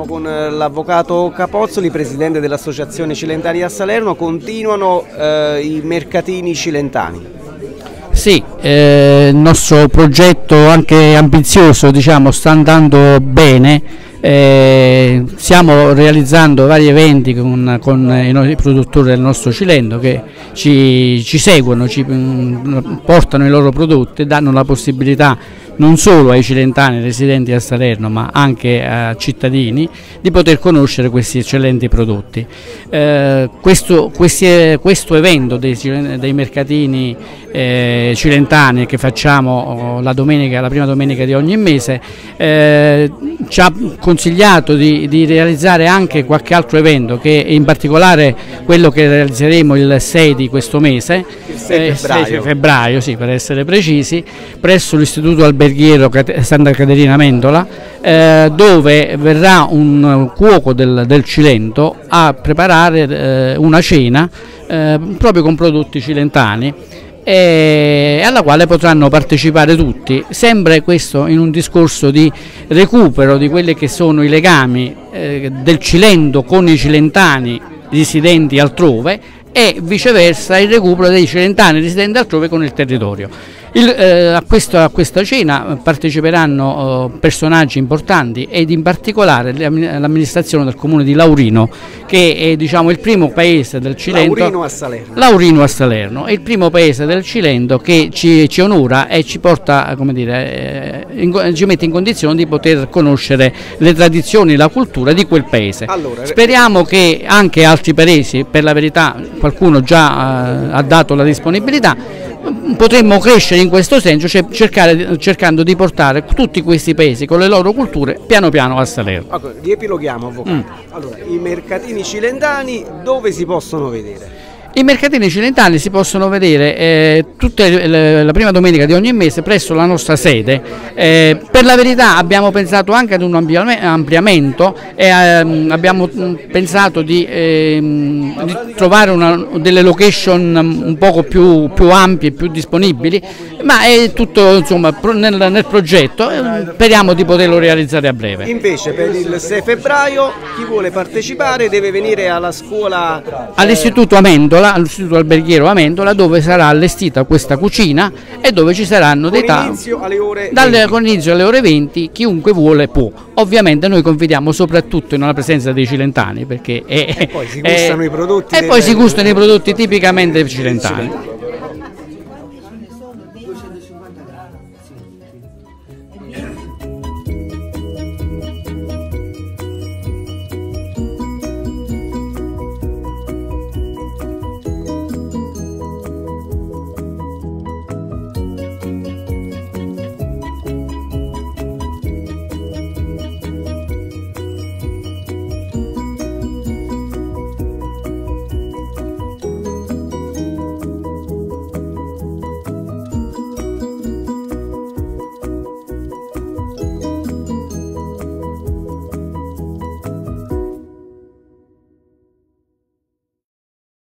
con l'avvocato Capozzoli, presidente dell'Associazione Cilentani a Salerno. Continuano i mercatini cilentani. Sì, il nostro progetto anche ambizioso, diciamo, sta andando bene. Stiamo realizzando vari eventi con i produttori del nostro Cilento che ci seguono, ci portano i loro prodotti e danno la possibilità non solo ai cilentani residenti a Salerno ma anche a cittadini di poter conoscere questi eccellenti prodotti. Questo evento dei mercatini cilentani che facciamo la prima domenica di ogni mese ci ha consigliato di realizzare anche qualche altro evento, che in particolare quello che realizzeremo il 6 di questo mese, il 6 febbraio sì, per essere precisi, presso l'Istituto Alberghiero Santa Caterina Amendola, dove verrà un cuoco del Cilento a preparare una cena proprio con prodotti cilentani, e alla quale potranno partecipare tutti, sempre questo in un discorso di recupero di quelli che sono i legami del Cilento con i cilentani residenti altrove e viceversa il recupero dei cilentani residenti altrove con il territorio. A questa cena parteciperanno personaggi importanti ed in particolare l'amministrazione del comune di Laurino, che è, diciamo, il primo paese del Cilento. Laurino a Salerno è il primo paese del Cilento che ci onora e ci porta, come dire, ci mette in condizione di poter conoscere le tradizioni, la cultura di quel paese. Allora, speriamo che anche altri paesi, per la verità qualcuno già ha dato la disponibilità, potremmo crescere in questo senso, cioè cercando di portare tutti questi paesi con le loro culture piano piano a Salerno. Okay, riepiloghiamo, avvocato. Allora, i mercatini cilentani dove si possono vedere? I mercatini cilentani si possono vedere la prima domenica di ogni mese presso la nostra sede. Per la verità abbiamo pensato anche ad un ampliamento e abbiamo pensato di trovare delle location un poco più ampie, più disponibili, ma è tutto, insomma, nel progetto, speriamo di poterlo realizzare a breve. Invece per il 6 febbraio chi vuole partecipare deve venire alla scuola, all'Istituto Amendola, all'Istituto Alberghiero Amendola, dove sarà allestita questa cucina e dove ci saranno dei tavoli con inizio alle ore 20, chiunque vuole può. Ovviamente noi confidiamo soprattutto in una presenza dei cilentani, perché poi si gustano i prodotti tipicamente cilentani.